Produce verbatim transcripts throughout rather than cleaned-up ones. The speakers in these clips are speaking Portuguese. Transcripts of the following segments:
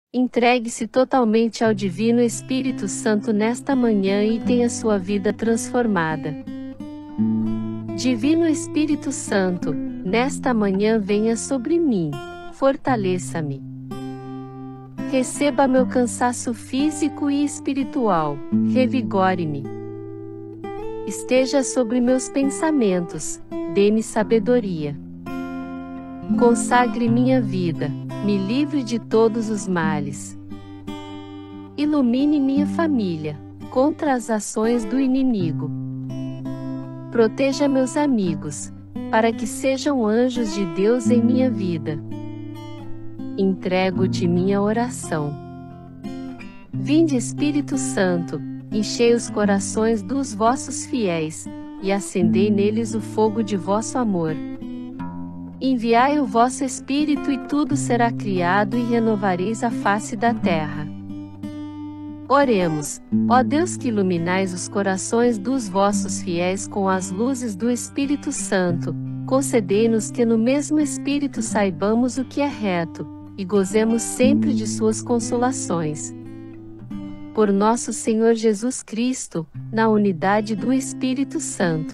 Entregue-se totalmente ao Divino Espírito Santo nesta manhã e tenha sua vida transformada. Divino Espírito Santo, nesta manhã venha sobre mim, fortaleça-me. Receba meu cansaço físico e espiritual, revigore-me. Esteja sobre meus pensamentos, dê-me sabedoria. Consagre minha vida, me livre de todos os males. Ilumine minha família, contra as ações do inimigo. Proteja meus amigos, para que sejam anjos de Deus em minha vida. Entrego-te minha oração. Vinde, Espírito Santo, enchei os corações dos vossos fiéis, e acendei neles o fogo de vosso amor. Enviai o vosso Espírito e tudo será criado e renovareis a face da terra. Oremos, ó Deus que iluminais os corações dos vossos fiéis com as luzes do Espírito Santo, concedei-nos que no mesmo Espírito saibamos o que é reto, e gozemos sempre de suas consolações. Por nosso Senhor Jesus Cristo, na unidade do Espírito Santo.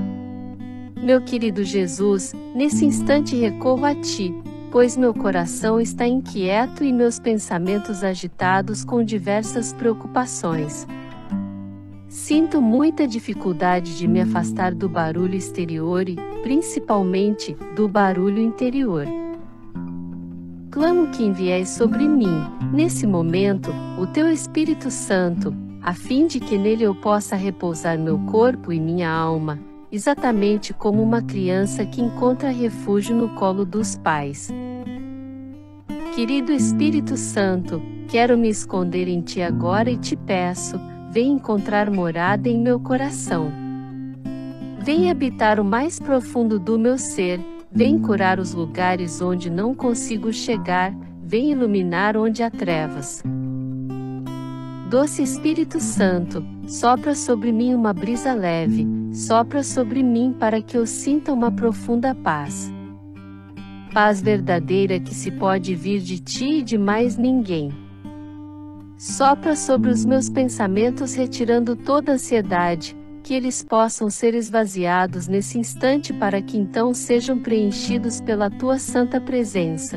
Meu querido Jesus, nesse instante recorro a Ti, pois meu coração está inquieto e meus pensamentos agitados com diversas preocupações. Sinto muita dificuldade de me afastar do barulho exterior e, principalmente, do barulho interior. Clamo que envieis sobre mim, nesse momento, o Teu Espírito Santo, a fim de que nele eu possa repousar meu corpo e minha alma, exatamente como uma criança que encontra refúgio no colo dos pais. Querido Espírito Santo, quero me esconder em Ti agora e te peço, vem encontrar morada em meu coração. Vem habitar o mais profundo do meu ser, vem curar os lugares onde não consigo chegar, vem iluminar onde há trevas. Doce Espírito Santo, sopra sobre mim uma brisa leve, sopra sobre mim para que eu sinta uma profunda paz. Paz verdadeira que se pode vir de Ti e de mais ninguém. Sopra sobre os meus pensamentos retirando toda ansiedade, que eles possam ser esvaziados nesse instante para que então sejam preenchidos pela Tua santa presença.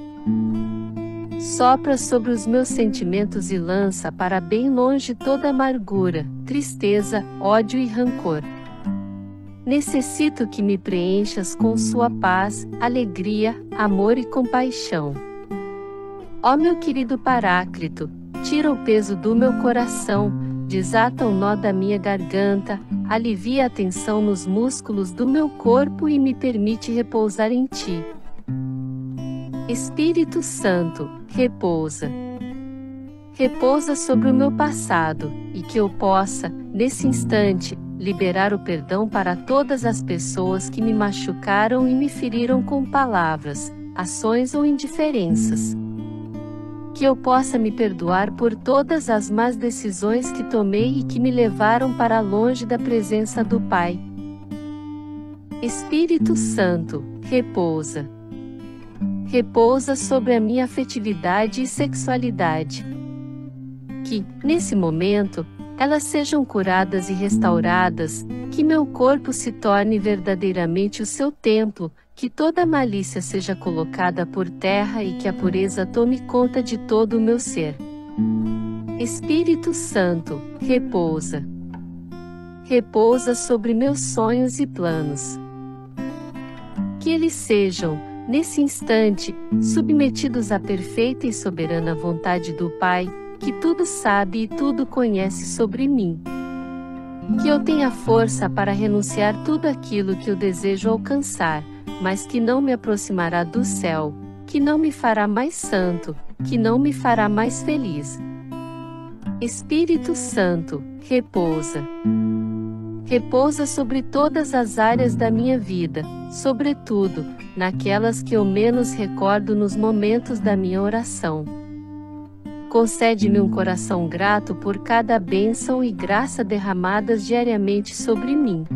Sopra sobre os meus sentimentos e lança para bem longe toda amargura, tristeza, ódio e rancor. Necessito que me preenchas com sua paz, alegria, amor e compaixão. Ó meu querido Paráclito, tira o peso do meu coração, desata o nó da minha garganta, alivia a tensão nos músculos do meu corpo e me permite repousar em Ti. Espírito Santo, repousa. Repousa sobre o meu passado, e que eu possa, nesse instante, liberar o perdão para todas as pessoas que me machucaram e me feriram com palavras, ações ou indiferenças. Que eu possa me perdoar por todas as más decisões que tomei e que me levaram para longe da presença do Pai. Espírito Santo, repousa. Repousa sobre a minha afetividade e sexualidade. Que, nesse momento, elas sejam curadas e restauradas, que meu corpo se torne verdadeiramente o Seu templo, que toda malícia seja colocada por terra e que a pureza tome conta de todo o meu ser. Espírito Santo, repousa. Repousa sobre meus sonhos e planos. Que eles sejam, nesse instante, submetidos à perfeita e soberana vontade do Pai, que tudo sabe e tudo conhece sobre mim. Que eu tenha força para renunciar tudo aquilo que eu desejo alcançar, mas que não me aproximará do céu, que não me fará mais santo, que não me fará mais feliz. Espírito Santo, repousa. Repousa sobre todas as áreas da minha vida, sobretudo, naquelas que eu menos recordo nos momentos da minha oração. Concede-me um coração grato por cada bênção e graça derramadas diariamente sobre mim.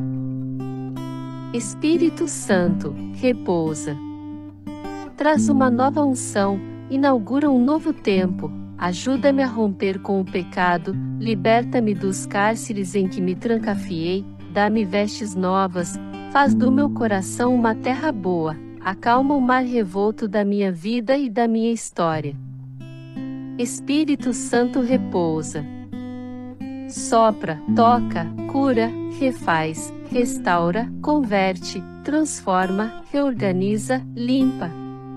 Espírito Santo, repousa. Traz uma nova unção, inaugura um novo tempo, ajuda-me a romper com o pecado, liberta-me dos cárceres em que me trancafiei, dá-me vestes novas, faz do meu coração uma terra boa, acalma o mar revolto da minha vida e da minha história. Espírito Santo repousa. Sopra, toca, cura, refaz, restaura, converte, transforma, reorganiza, limpa.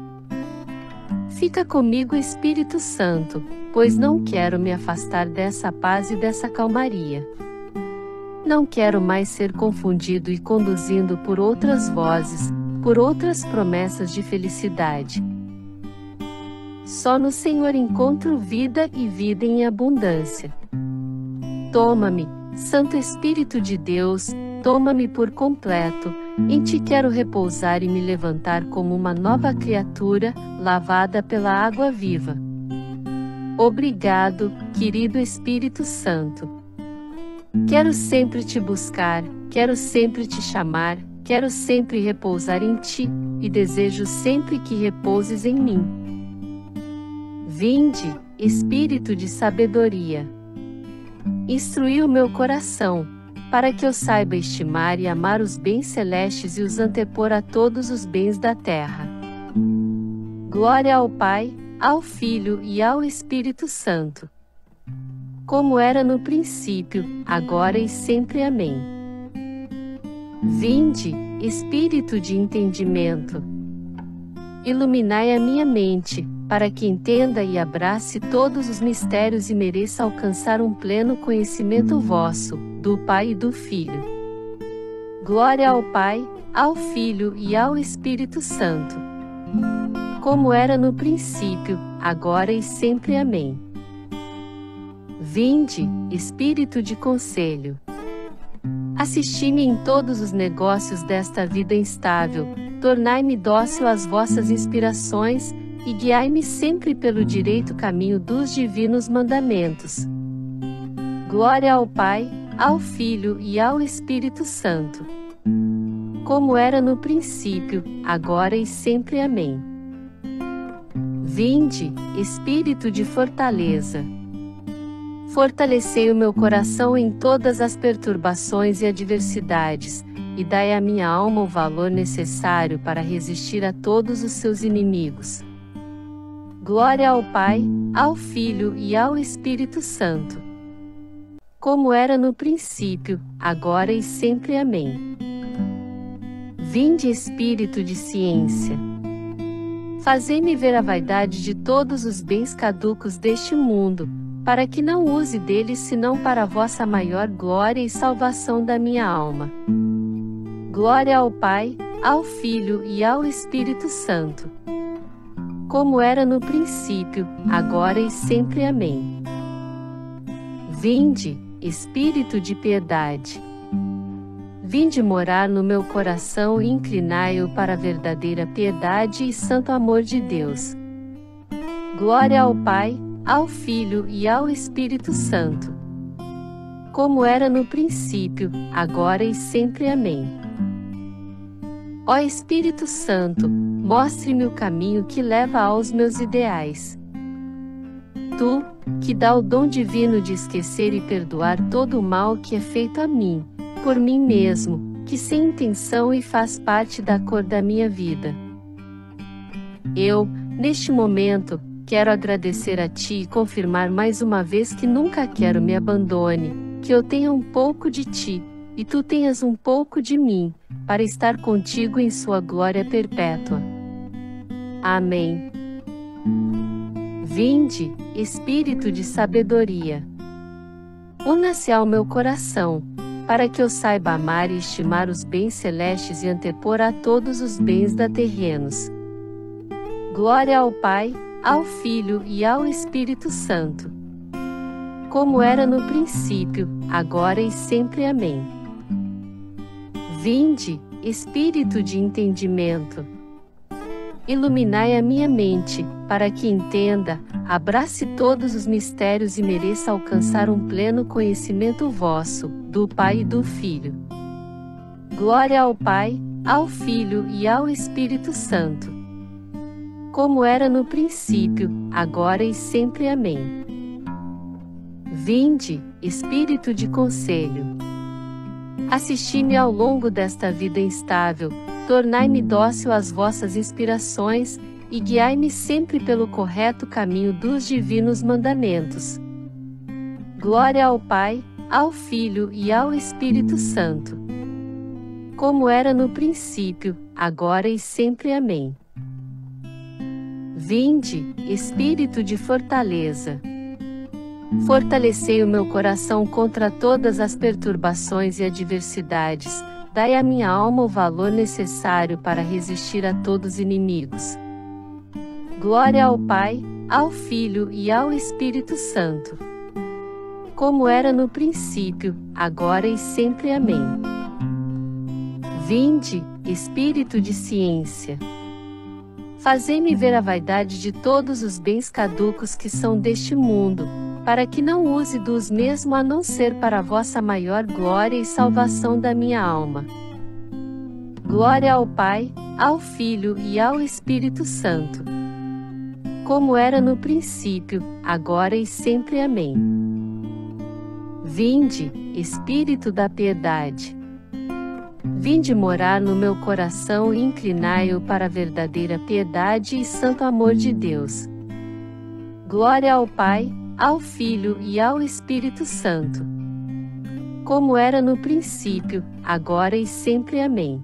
Fica comigo, Espírito Santo, pois não quero me afastar dessa paz e dessa calmaria. Não quero mais ser confundido e conduzido por outras vozes, por outras promessas de felicidade. Só no Senhor encontro vida e vida em abundância. Toma-me, Santo Espírito de Deus, toma-me por completo, em Ti quero repousar e me levantar como uma nova criatura, lavada pela água viva. Obrigado, querido Espírito Santo. Quero sempre Te buscar, quero sempre Te chamar, quero sempre repousar em Ti, e desejo sempre que repouses em mim. Vinde, Espírito de sabedoria. Instrui o meu coração, para que eu saiba estimar e amar os bens celestes e os antepor a todos os bens da terra. Glória ao Pai, ao Filho e ao Espírito Santo. Como era no princípio, agora e sempre. Amém. Vinde, Espírito de entendimento. Iluminai a minha mente, para que entenda e abrace todos os mistérios e mereça alcançar um pleno conhecimento vosso, do Pai e do Filho. Glória ao Pai, ao Filho e ao Espírito Santo. Como era no princípio, agora e sempre. Amém. Vinde, Espírito de conselho. Assisti-me em todos os negócios desta vida instável, tornai-me dócil às vossas inspirações, e guiai-me sempre pelo direito caminho dos divinos mandamentos. Glória ao Pai, ao Filho e ao Espírito Santo. Como era no princípio, agora e sempre. Amém. Vinde, Espírito de fortaleza. Fortalecei o meu coração em todas as perturbações e adversidades, e dai à minha alma o valor necessário para resistir a todos os seus inimigos. Glória ao Pai, ao Filho e ao Espírito Santo. Como era no princípio, agora e sempre. Amém. Vinde, Espírito de ciência. Fazei-me ver a vaidade de todos os bens caducos deste mundo, para que não use deles senão para a vossa maior glória e salvação da minha alma. Glória ao Pai, ao Filho e ao Espírito Santo. Como era no princípio, agora e sempre. Amém. Vinde, Espírito de piedade. Vinde morar no meu coração e inclinai-o para a verdadeira piedade e santo amor de Deus. Glória ao Pai, ao Filho e ao Espírito Santo. Como era no princípio, agora e sempre. Amém. Ó Espírito Santo, mostre-me o caminho que leva aos meus ideais. Tu, que dá o dom divino de esquecer e perdoar todo o mal que é feito a mim, por mim mesmo, que sem intenção e faz parte da cor da minha vida. Eu, neste momento, quero agradecer a Ti e confirmar mais uma vez que nunca quero me abandone, que eu tenha um pouco de Ti, e Tu tenhas um pouco de mim, para estar contigo em Sua glória perpétua. Amém. Vinde, Espírito de sabedoria. Una-se ao meu coração, para que eu saiba amar e estimar os bens celestes e antepor a todos os bens da terrenos. Glória ao Pai, ao Filho e ao Espírito Santo. Como era no princípio, agora e sempre. Amém. Vinde, Espírito de entendimento. Iluminai a minha mente, para que entenda, abrace todos os mistérios e mereça alcançar um pleno conhecimento vosso, do Pai e do Filho. Glória ao Pai, ao Filho e ao Espírito Santo. como era no princípio, agora e sempre. Amém. Vinde, Espírito de conselho. Assisti-me ao longo desta vida instável, tornai-me dócil às vossas inspirações, e guiai-me sempre pelo correto caminho dos divinos mandamentos. Glória ao Pai, ao Filho e ao Espírito Santo. Como era no princípio, agora e sempre. Amém. Vinde, Espírito de fortaleza. Fortalecei o meu coração contra todas as perturbações e adversidades, dai à minha alma o valor necessário para resistir a todos os inimigos. Glória ao Pai, ao Filho e ao Espírito Santo. Como era no princípio, agora e sempre. Amém. Vinde, Espírito de ciência. Fazei-me ver a vaidade de todos os bens caducos que são deste mundo, para que não use dos mesmos a não ser para a vossa maior glória e salvação da minha alma. Glória ao Pai, ao Filho e ao Espírito Santo. Como era no princípio, agora e sempre. Amém. Vinde, Espírito da piedade. Vinde morar no meu coração e inclinai-o para a verdadeira piedade e santo amor de Deus. Glória ao Pai, ao Filho e ao Espírito Santo. Como era no princípio, agora e sempre. Amém.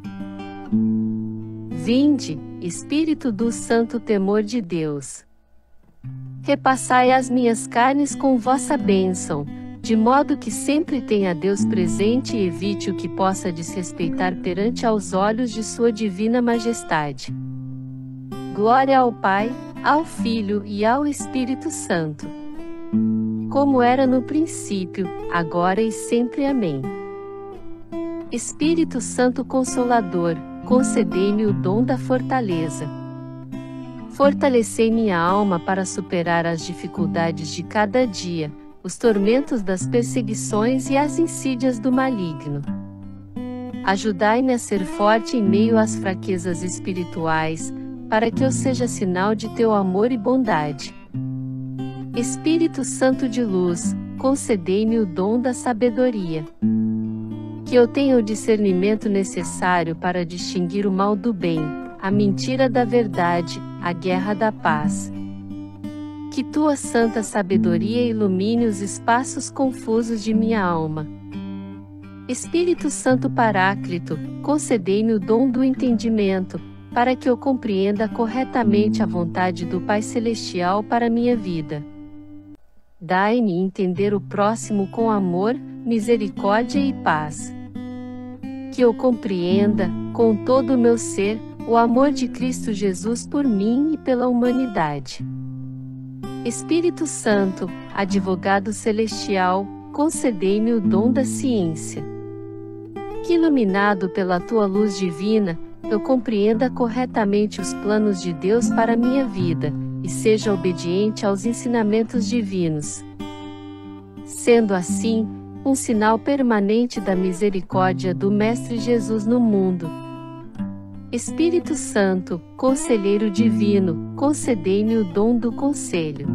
Vinde, Espírito do santo temor de Deus. Repassai as minhas carnes com vossa bênção, de modo que sempre tenha Deus presente e evite o que possa desrespeitar perante aos olhos de sua divina majestade. Glória ao Pai, ao Filho e ao Espírito Santo. Como era no princípio, agora e sempre. Amém. Espírito Santo Consolador, concedei-me o dom da fortaleza. Fortalecei minha alma para superar as dificuldades de cada dia, os tormentos das perseguições e as insídias do maligno. Ajudai-me a ser forte em meio às fraquezas espirituais, para que eu seja sinal de teu amor e bondade. Espírito Santo de luz, concedei-me o dom da sabedoria. Que eu tenha o discernimento necessário para distinguir o mal do bem, a mentira da verdade, a guerra da paz. Que tua santa sabedoria ilumine os espaços confusos de minha alma. Espírito Santo Paráclito, concedei-me o dom do entendimento, para que eu compreenda corretamente a vontade do Pai Celestial para minha vida. Dai-me entender o próximo com amor, misericórdia e paz. Que eu compreenda, com todo o meu ser, o amor de Cristo Jesus por mim e pela humanidade. Espírito Santo, advogado celestial, concedei-me o dom da ciência. Que iluminado pela tua luz divina, eu compreenda corretamente os planos de Deus para minha vida, e seja obediente aos ensinamentos divinos. Sendo assim, um sinal permanente da misericórdia do Mestre Jesus no mundo. Espírito Santo, Conselheiro Divino, concedei-me o dom do conselho.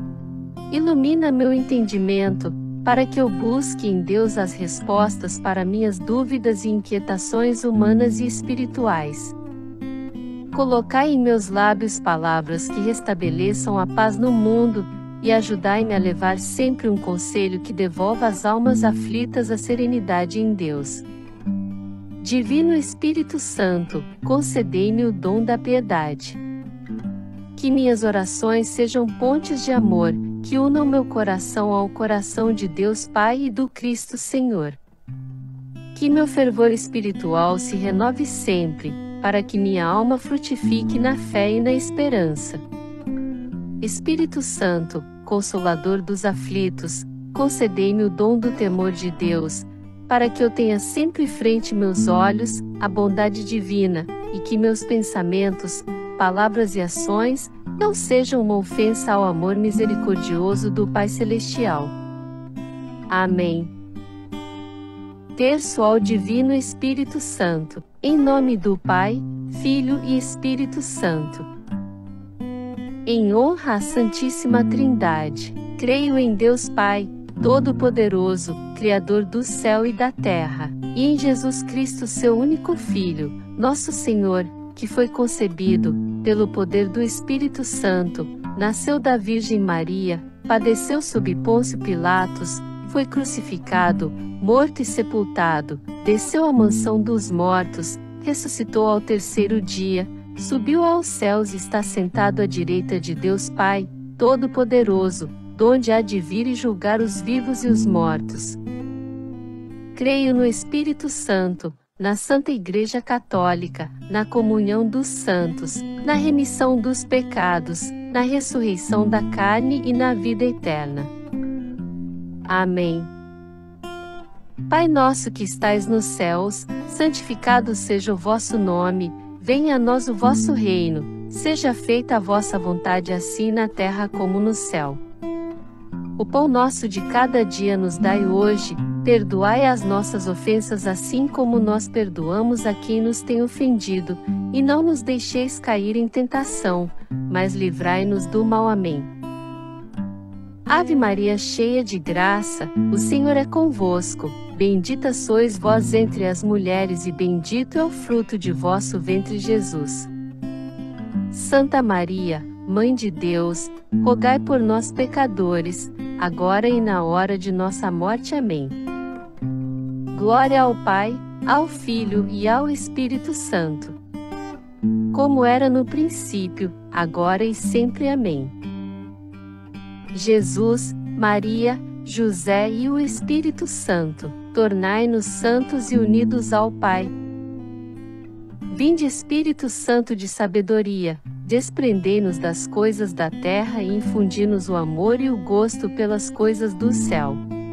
Ilumina meu entendimento, para que eu busque em Deus as respostas para minhas dúvidas e inquietações humanas e espirituais. Colocai em meus lábios palavras que restabeleçam a paz no mundo, e ajudai-me a levar sempre um conselho que devolva às almas aflitas a serenidade em Deus. Divino Espírito Santo, concedei-me o dom da piedade. Que minhas orações sejam pontes de amor, que unam meu coração ao coração de Deus Pai e do Cristo Senhor. Que meu fervor espiritual se renove sempre, para que minha alma frutifique na fé e na esperança. Espírito Santo, Consolador dos aflitos, concedei-me o dom do temor de Deus, para que eu tenha sempre frente meus olhos a bondade divina, e que meus pensamentos, palavras e ações não sejam uma ofensa ao amor misericordioso do Pai Celestial. Amém. Terço ao Divino Espírito Santo, em nome do Pai, Filho e Espírito Santo. em honra à Santíssima Trindade. Creio em Deus Pai, Todo-Poderoso, Criador do céu e da terra, e em Jesus Cristo, seu único Filho, nosso Senhor, que foi concebido, pelo poder do Espírito Santo, nasceu da Virgem Maria, padeceu sob Pôncio Pilatos, foi crucificado, morto e sepultado, desceu à mansão dos mortos, ressuscitou ao terceiro dia, subiu aos céus e está sentado à direita de Deus Pai, Todo-Poderoso, donde há de vir e julgar os vivos e os mortos. Creio no Espírito Santo, na Santa Igreja Católica, na comunhão dos santos, na remissão dos pecados, na ressurreição da carne e na vida eterna. Amém. Pai nosso que estais nos céus, santificado seja o vosso nome, venha a nós o vosso reino, seja feita a vossa vontade assim na terra como no céu. O pão nosso de cada dia nos dai hoje, perdoai as nossas ofensas assim como nós perdoamos a quem nos tem ofendido, e não nos deixeis cair em tentação, mas livrai-nos do mal. Amém. Ave Maria, cheia de graça, o Senhor é convosco, bendita sois vós entre as mulheres e bendito é o fruto de vosso ventre, Jesus. Santa Maria, Mãe de Deus, rogai por nós pecadores, agora e na hora de nossa morte. Amém. Glória ao Pai, ao Filho e ao Espírito Santo. Como era no princípio, agora e sempre. Amém. Jesus, Maria, José e o Espírito Santo, tornai-nos santos e unidos ao Pai. Vinde, Espírito Santo de sabedoria, desprendei-nos das coisas da terra e infundi-nos o amor e o gosto pelas coisas do céu.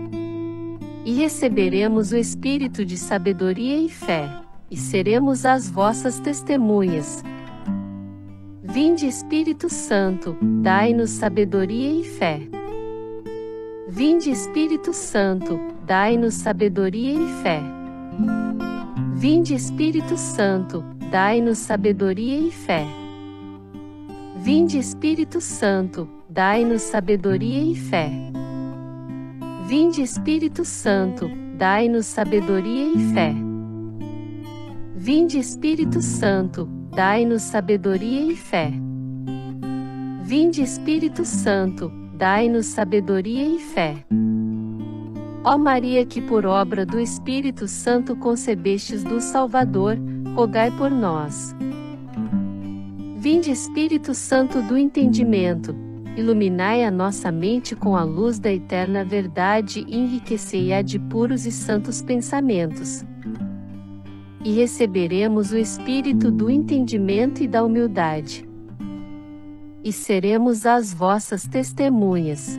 E receberemos o Espírito de sabedoria e fé, e seremos as vossas testemunhas. Vinde, Espírito Santo, dai-nos sabedoria e fé. Vinde, Espírito Santo, dai-nos sabedoria e fé. Vinde, Espírito Santo, dai-nos sabedoria e fé. Vinde, Espírito Santo, dai-nos sabedoria e fé. Vinde, Espírito Santo, dai-nos sabedoria e fé. Vinde, Espírito Santo, dai-nos sabedoria e fé. Vinde, Espírito Santo, dai-nos sabedoria e fé. Ó Maria, que por obra do Espírito Santo concebestes do Salvador, rogai por nós. Vinde, Espírito Santo do entendimento, iluminai a nossa mente com a luz da eterna verdade e enriquecei-a de puros e santos pensamentos. E receberemos o Espírito do entendimento e da humildade. E seremos as vossas testemunhas.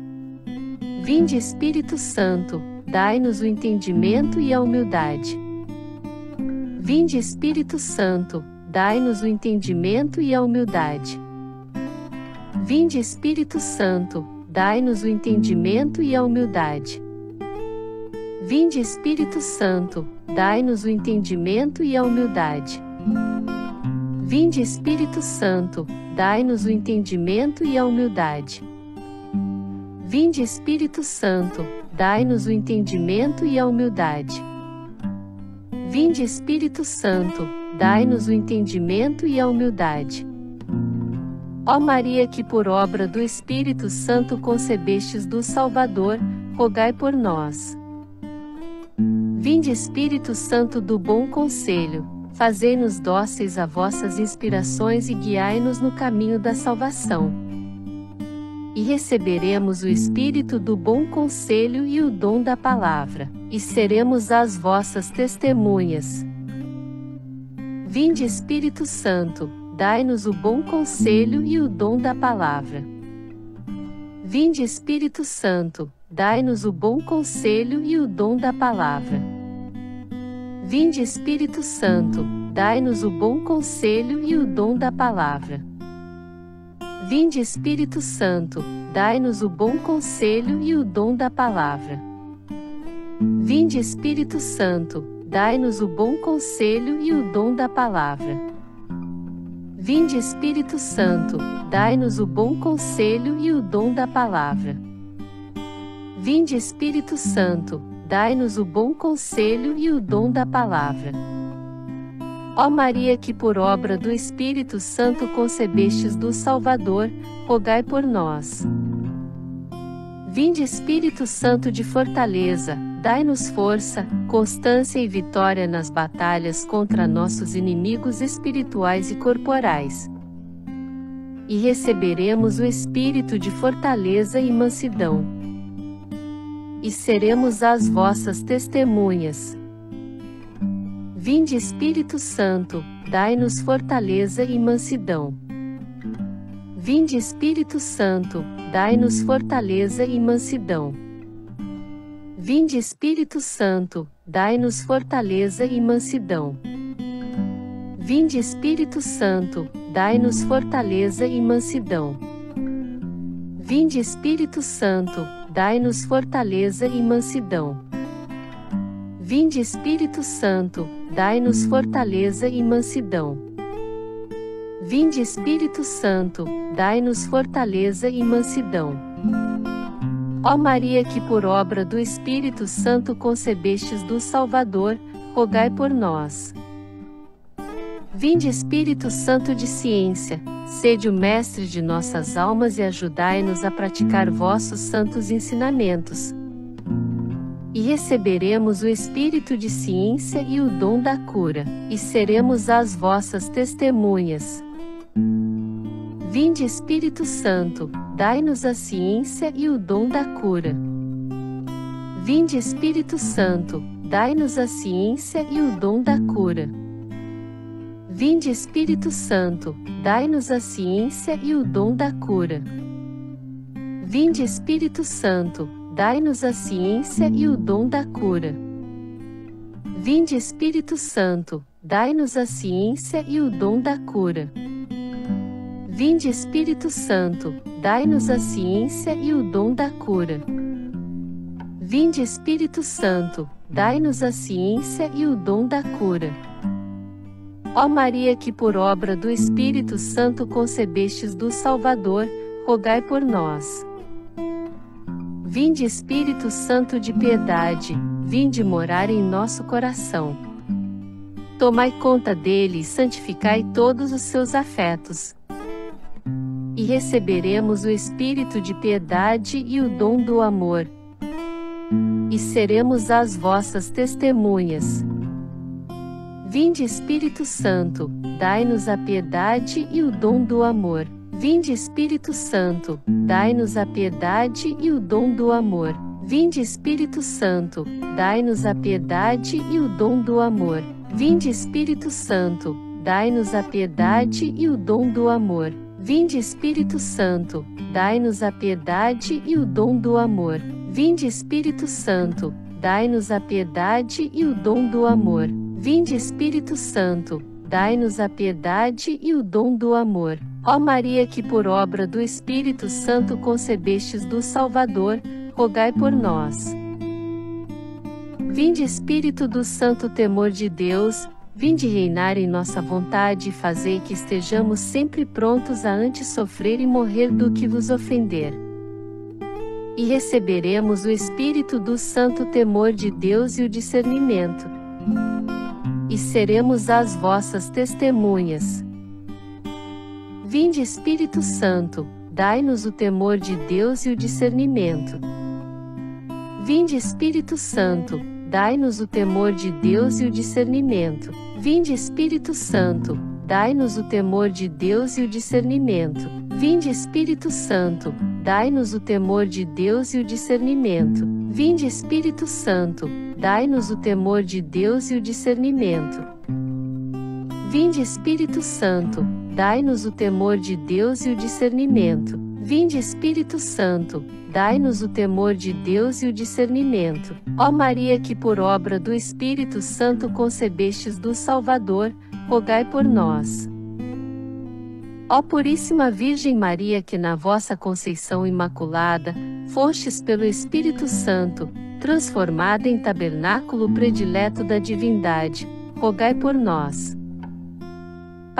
Vinde, Espírito Santo, dai-nos o entendimento e a humildade. Vinde, Espírito Santo, dai-nos o entendimento e a humildade. Vinde, Espírito Santo, dai-nos o entendimento e a humildade. Vinde, Espírito Santo, dai-nos o entendimento e a humildade. Vinde, Espírito Santo, dai-nos o entendimento e a humildade. Vinde, Espírito Santo, dai-nos o entendimento e a humildade. Vinde, Espírito Santo, dai-nos o entendimento e a humildade. Ó Maria, que por obra do Espírito Santo concebestes do Salvador, rogai por nós. Vinde, Espírito Santo do bom conselho, fazei-nos dóceis a vossas inspirações e guiai-nos no caminho da salvação. E receberemos o Espírito do bom conselho e o dom da palavra, e seremos as vossas testemunhas. Vinde, Espírito Santo, dai-nos o bom conselho e o dom da palavra. Vinde, Espírito Santo, dai-nos o bom conselho e o dom da palavra. Vinde, Espírito Santo, dai-nos o bom conselho e o dom da palavra. Vinde, Espírito Santo, dai-nos o bom conselho e o dom da palavra. Vinde, Espírito Santo, dai-nos o bom conselho e o dom da palavra. Vinde Espírito Santo, dai-nos o bom conselho e o dom da palavra. Vinde Espírito Santo, dai-nos o bom conselho e o dom da palavra. Ó Maria, que por obra do Espírito Santo concebestes do Salvador, rogai por nós. Vinde Espírito Santo de fortaleza, dai-nos força, constância e vitória nas batalhas contra nossos inimigos espirituais e corporais. E receberemos o espírito de fortaleza e mansidão. E seremos as vossas testemunhas. Vinde Espírito Santo, dai-nos fortaleza e mansidão. Vinde Espírito Santo, dai-nos fortaleza e mansidão. Vinde Espírito Santo, dai-nos fortaleza e mansidão. Vinde Espírito Santo, dai-nos fortaleza e mansidão. Vinde Espírito Santo, dai-nos fortaleza e mansidão. Vinde Espírito Santo, dai-nos fortaleza e mansidão. Vinde Espírito Santo, dai-nos fortaleza e mansidão. Ó Maria, que por obra do Espírito Santo concebestes do Salvador, rogai por nós. Vinde Espírito Santo de ciência, sede o mestre de nossas almas e ajudai-nos a praticar vossos santos ensinamentos. E receberemos o Espírito de ciência e o dom da cura, e seremos as vossas testemunhas. Vinde Espírito Santo, dai-nos a ciência e o dom da cura. Vinde Espírito Santo, dai-nos a ciência e o dom da cura. Vinde Espírito Santo, dai-nos a ciência e o dom da cura. Vinde Espírito Santo, dai-nos a ciência e o dom da cura. Vinde Espírito Santo, dai-nos a ciência e o dom da cura. Vinde Espírito Santo, dai-nos a ciência e o dom da cura. Vinde Espírito Santo, dai-nos a ciência e o dom da cura. Ó Maria, que por obra do Espírito Santo concebestes do Salvador, rogai por nós. Vinde Espírito Santo de piedade, vinde morar em nosso coração. Tomai conta dele e santificai todos os seus afetos. E receberemos o Espírito de piedade e o dom do amor. E seremos as vossas testemunhas. Vinde Espírito Santo, dai-nos a piedade e o dom do amor. Vinde Espírito Santo, dai-nos a piedade e o dom do amor. Vinde Espírito Santo, dai-nos a piedade e o dom do amor. Vinde Espírito Santo, dai-nos a piedade e o dom do amor. Vinde Espírito Santo, dai-nos a piedade e o dom do amor. Vinde Espírito Santo, dai-nos a piedade e o dom do amor. Vinde Espírito Santo, dai-nos a piedade e o dom do amor. Ó Maria, que por obra do Espírito Santo concebestes do Salvador, rogai por nós. Vinde Espírito do santo temor de Deus, vinde reinar em nossa vontade e fazei que estejamos sempre prontos a antes sofrer e morrer do que vos ofender. E receberemos o Espírito do santo temor de Deus e o discernimento. E seremos as vossas testemunhas. Vinde Espírito Santo, dai-nos o temor de Deus e o discernimento. Vinde Espírito Santo, dai-nos o temor de Deus e o discernimento. Vinde Espírito Santo, dai-nos o temor de Deus e o discernimento. Vinde Espírito Santo, dai-nos o temor de Deus e o discernimento. Vinde Espírito Santo, dai-nos o temor de Deus e o discernimento. Vinde Espírito Santo, dai-nos o temor de Deus e o discernimento. Vinde Espírito Santo, dai-nos o temor de Deus e o discernimento. Ó Maria, que por obra do Espírito Santo concebestes do Salvador, rogai por nós. Ó Puríssima Virgem Maria, que na vossa conceição imaculada, fostes pelo Espírito Santo, transformada em tabernáculo predileto da divindade, rogai por nós.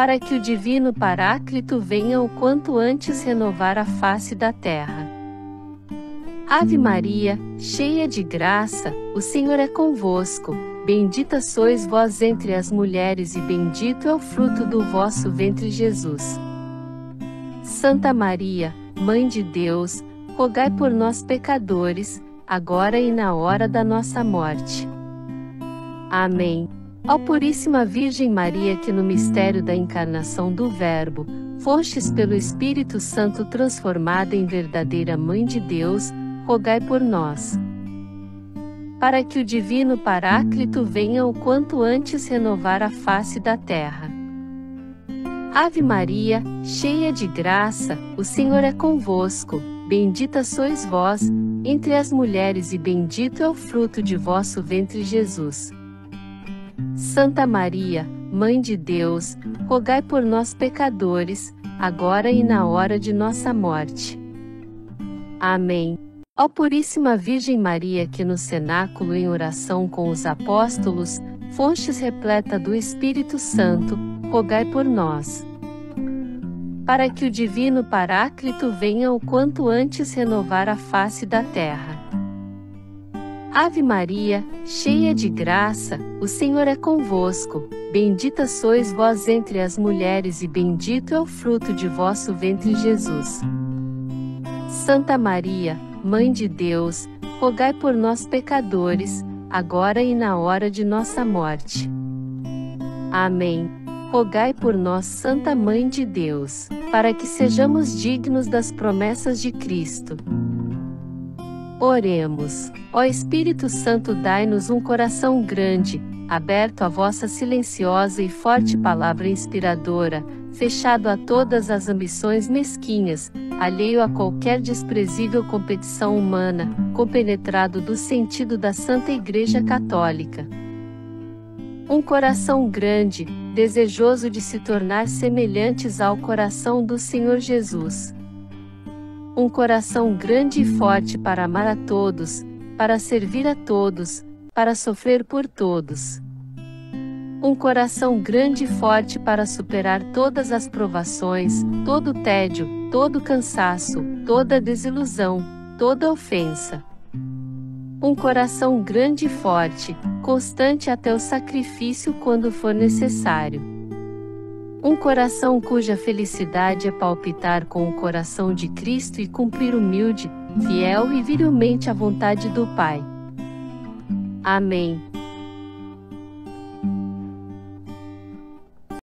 para que o Divino Paráclito venha o quanto antes renovar a face da terra. Ave Maria, cheia de graça, o Senhor é convosco. Bendita sois vós entre as mulheres e bendito é o fruto do vosso ventre, Jesus. Santa Maria, Mãe de Deus, rogai por nós pecadores, agora e na hora da nossa morte. Amém. Ó Puríssima Virgem Maria, que no mistério da encarnação do Verbo, fostes pelo Espírito Santo transformada em verdadeira Mãe de Deus, rogai por nós. Para que o Divino Paráclito venha o quanto antes renovar a face da terra. Ave Maria, cheia de graça, o Senhor é convosco. Bendita sois vós, entre as mulheres e bendito é o fruto de vosso ventre, Jesus. Santa Maria, Mãe de Deus, rogai por nós pecadores, agora e na hora de nossa morte. Amém. Ó Puríssima Virgem Maria, que no cenáculo em oração com os apóstolos, fostes repleta do Espírito Santo, rogai por nós. Para que o Divino Paráclito venha o quanto antes renovar a face da terra. Ave Maria, cheia de graça, o Senhor é convosco. Bendita sois vós entre as mulheres e bendito é o fruto de vosso ventre, Jesus. Santa Maria, Mãe de Deus, rogai por nós pecadores, agora e na hora de nossa morte. Amém. Rogai por nós, Santa Mãe de Deus, para que sejamos dignos das promessas de Cristo. Oremos. Ó Espírito Santo, dai-nos um coração grande, aberto à vossa silenciosa e forte palavra inspiradora, fechado a todas as ambições mesquinhas, alheio a qualquer desprezível competição humana, compenetrado do sentido da Santa Igreja Católica. Um coração grande, desejoso de se tornar semelhantes ao coração do Senhor Jesus. Um coração grande e forte para amar a todos, para servir a todos, para sofrer por todos. Um coração grande e forte para superar todas as provações, todo tédio, todo cansaço, toda desilusão, toda ofensa. Um coração grande e forte, constante até o sacrifício quando for necessário. Um coração cuja felicidade é palpitar com o coração de Cristo e cumprir humilde, fiel e virilmente a vontade do Pai. Amém.